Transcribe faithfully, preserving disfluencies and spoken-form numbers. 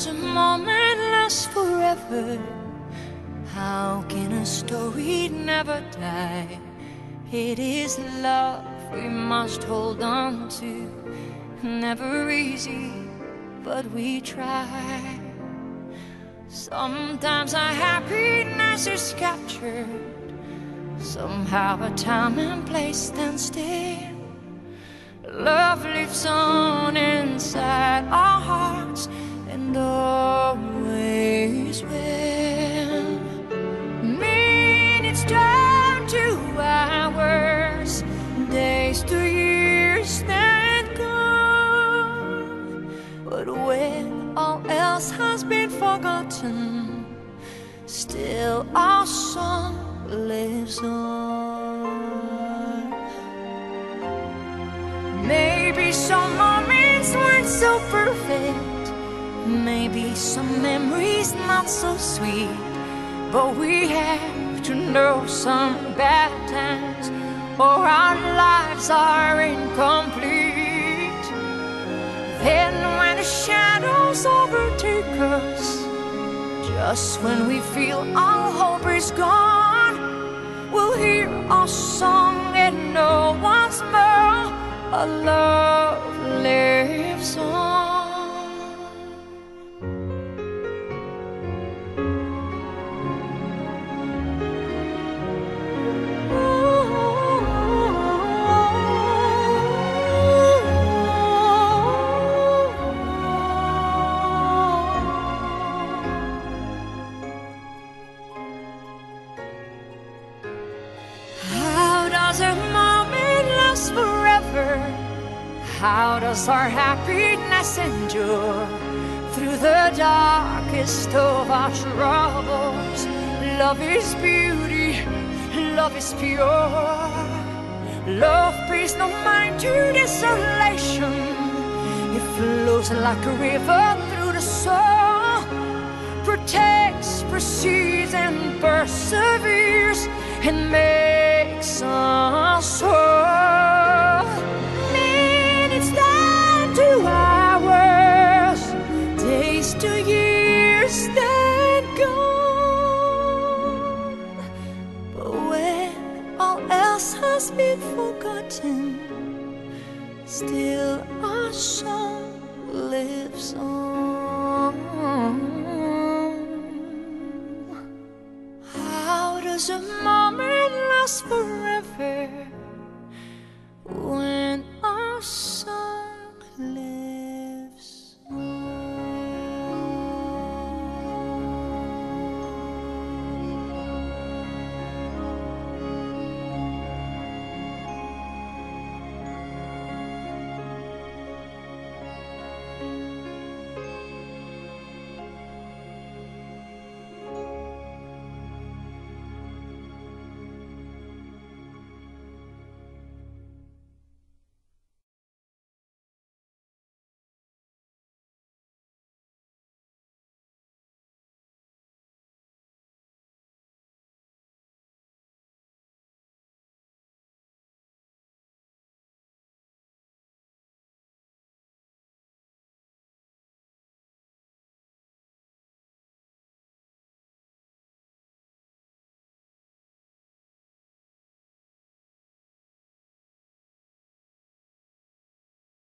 does a moment last forever? How can a story never die? It is love we must hold on to. Never easy, but we try. Sometimes our happiness is captured. Somehow a time and place stand still. Love lives on inside our hearts and always will. Minutes turn to hours, days to years then gone. But when all else has been forgotten, still our song lives on. Maybe some moments weren't so perfect, maybe some memories not so sweet, but we have to know some bad times or our lives are incomplete. Then when the shadows overtake us, just when we feel all hope is gone, we'll hear our song and know once more our love lives on. How does our happiness endure through the darkest of our troubles? Love is beauty, love is pure. Love pays no mind to desolation. It flows like a river through the soul, protects, precedes, and perseveres, and makes us whole. Minutes down to hours, days to years then gone. But when all else has been forgotten, still our song lives on. How does a moment last forever when our song lives